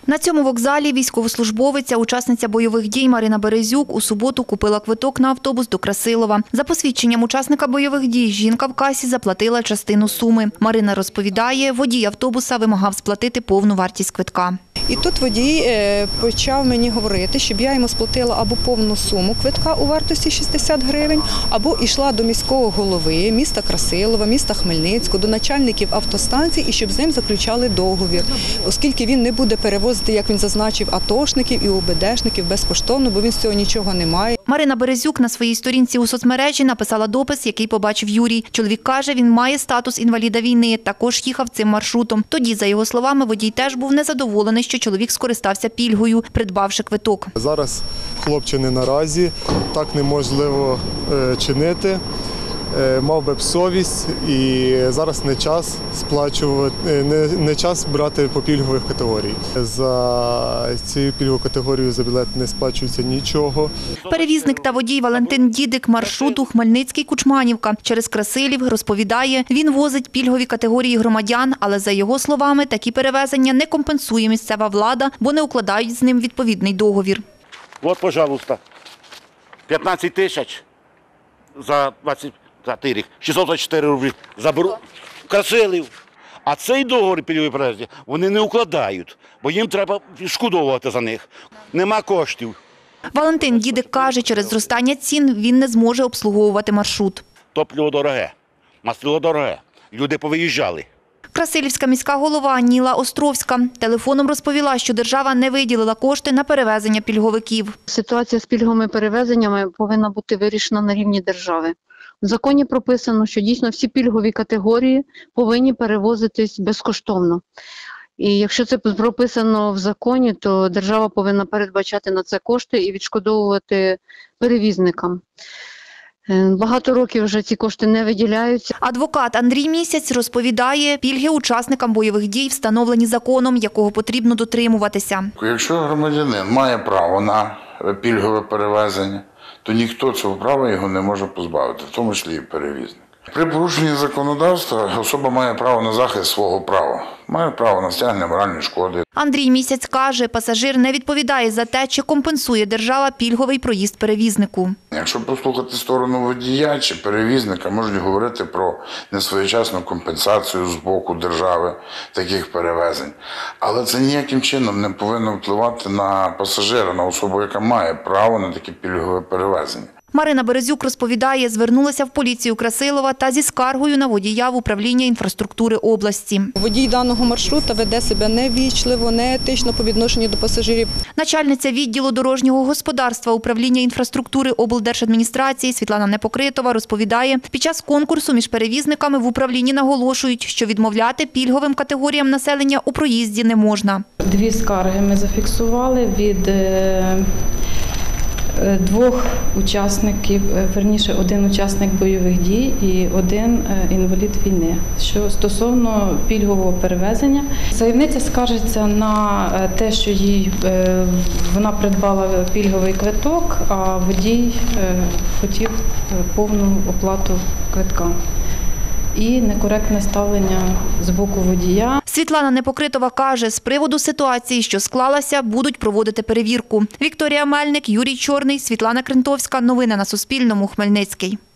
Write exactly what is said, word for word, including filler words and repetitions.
На цьому вокзалі військовослужбовиця, учасниця бойових дій Марина Березюк у суботу купила квиток на автобус до Красилова. За посвідченням учасника бойових дій жінка в касі заплатила частину суми. Марина розповідає, водій автобуса вимагав сплатити повну вартість квитка. І тут водій почав мені говорити, щоб я йому сплатила або повну суму квитка у вартості шістдесят гривень, або йшла до міського голови міста Красилова, міста Хмельницького, до начальників автостанцій і щоб з ним заключали договір, оскільки він не буде перевозити, як він зазначив, атошників і ОБДшників безкоштовно, бо він з цього нічого не має. Марина Березюк на своїй сторінці у соцмережі написала допис, який побачив Юрій. Чоловік каже, він має статус інваліда війни, також їхав цим маршрутом. Тоді, за його словами, водій теж був незадоволений, що чоловік скористався пільгою, придбавши квиток. Зараз хлопче не наразі, так неможливо чинити. Мав би б совість і зараз не час сплачувати, не, не час брати по пільгових категорій. За цією пільговою категорією за білет не сплачується нічого. Перевізник та водій Валентин Дідик маршруту Хмельницький-Кучманівка через Красилів розповідає, він возить пільгові категорії громадян, але за його словами, такі перевезення не компенсує місцева влада, бо не укладають з ним відповідний договір. От, пожалуйста, п'ятнадцять тисяч за двадцять рік, шістсот двадцять чотири рублі заберу Красилів. А цей договір пільгової перевезення вони не укладають, бо їм треба відшкодовувати за них. Нема коштів. Валентин Дідик каже, через зростання цін він не зможе обслуговувати маршрут. Топливо дороге, масло дороге, люди повиїжджали. Красилівська міська голова Ніла Островська телефоном розповіла, що держава не виділила кошти на перевезення пільговиків. Ситуація з пільговими перевезеннями повинна бути вирішена на рівні держави. В законі прописано, що дійсно всі пільгові категорії повинні перевозитись безкоштовно. І якщо це прописано в законі, то держава повинна передбачати на це кошти і відшкодовувати перевізникам. Багато років вже ці кошти не виділяються. Адвокат Андрій Місяць розповідає, пільги учасникам бойових дій встановлені законом, якого потрібно дотримуватися. Якщо громадянин має право на пільгове перевезення, то ніхто цього права його не може позбавити, в тому числі і перевізник. При порушенні законодавства особа має право на захист свого права, має право на стягнення моральної шкоди. Андрій Місяць каже, пасажир не відповідає за те, чи компенсує держава пільговий проїзд перевізнику. Якщо послухати сторону водія чи перевізника, можуть говорити про несвоєчасну компенсацію з боку держави таких перевезень. Але це ніяким чином не повинно впливати на пасажира, на особу, яка має право на таке пільгове перевезення. Марина Березюк розповідає, звернулася в поліцію Красилова та зі скаргою на водія в управління інфраструктури області. Водій даного маршрута веде себе невічливо, неетично по відношенню до пасажирів. Начальниця відділу дорожнього господарства управління інфраструктури облдержадміністрації Світлана Непокритова розповідає, під час конкурсу між перевізниками в управлінні наголошують, що відмовляти пільговим категоріям населення у проїзді не можна. Дві скарги ми зафіксували від двох учасників, верніше один учасник бойових дій і один інвалід війни. Що стосовно пільгового перевезення, заявниця скаржиться на те, що їй вона придбала пільговий квиток, а водій хотів повну оплату квитка. І некоректне ставлення з боку водія. Світлана Непокритова каже, з приводу ситуації, що склалася, будуть проводити перевірку. Вікторія Мельник, Юрій Чорний, Світлана Крентовська. Новини на Суспільному. Хмельницький.